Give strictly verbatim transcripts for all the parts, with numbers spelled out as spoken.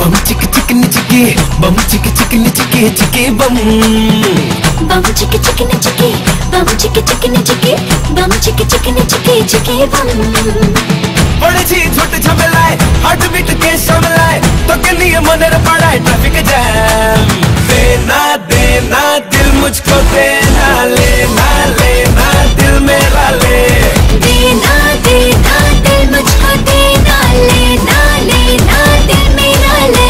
बम चिक चिकनी चिकी, बम चिक चिकनी चिकी चिकी बम। बम चिक चिकनी चिकी, बम चिक चिकनी चिकी, बम चिक चिकनी चिकी चिकी बम। बड़े छी छोटे झमेलाए, हार्ट बीट के सामलाए, तो के लिए मनेर पड़ाए ट्रैफिक जैम। देना देना दिल मुझको देना, लेना लेना दिल मेरा ले। देना देना दिल मुझको देना, लेना लेना दिल मेरा ले।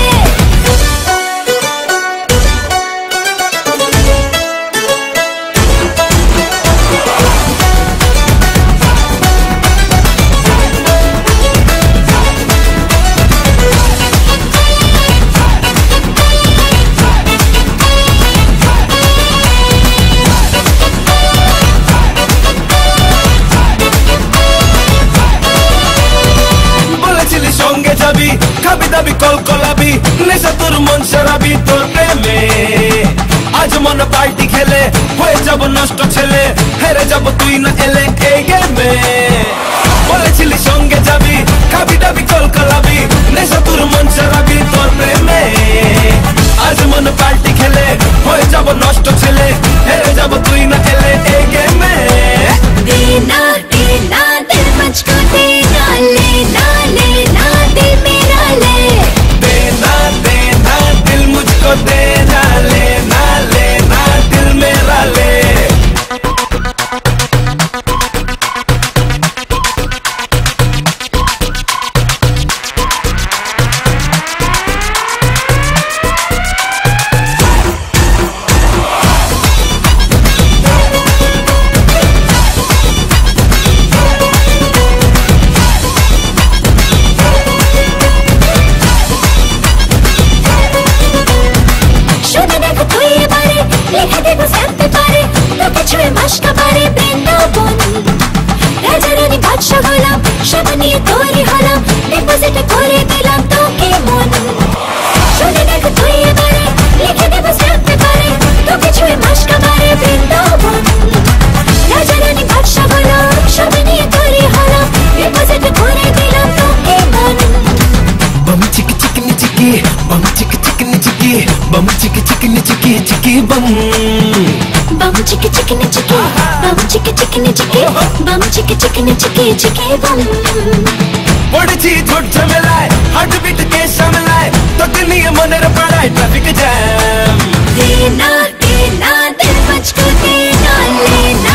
খাবি দাবি কল কলাবি নেশা তোর মন সারাবি তোর প্রেমে। আজ মন পার্টি খেলে হয়ে যাব নষ্ট ছেলে, হেরে যাব তুই না এলে এই গেমে। বলেছিলি সঙ্গে যাবি, খাবি দাবি কল কলাবি নেশা তোর মন সারাবি তোর প্রেমে। আজ মন পার্টি খেলে হয়ে যাব নষ্ট ছেলে, হেরে যাব তুই না এলে এই গেমে। देना देना दिल मुझको देना, लेना लेना दिल मेरा ले। देना देना दिल मुझको देना, लेना लेना दिल मेरा ले। बम चिक चिकनी चिकी, बम चिक चिकनी चिकी चिकी बम। बम चिक चिकनी चिकी, बम चिक चिकनी चिकी, बम चिक चिकनी चिकी चिकी बम। बड़ी छी झूठ झमेलाए, हार्ट बीट के सामलाए, तो के लिए मनेर पड़ाए ट्रैफिक जैम। देना देना दिल मुझको देना, लेना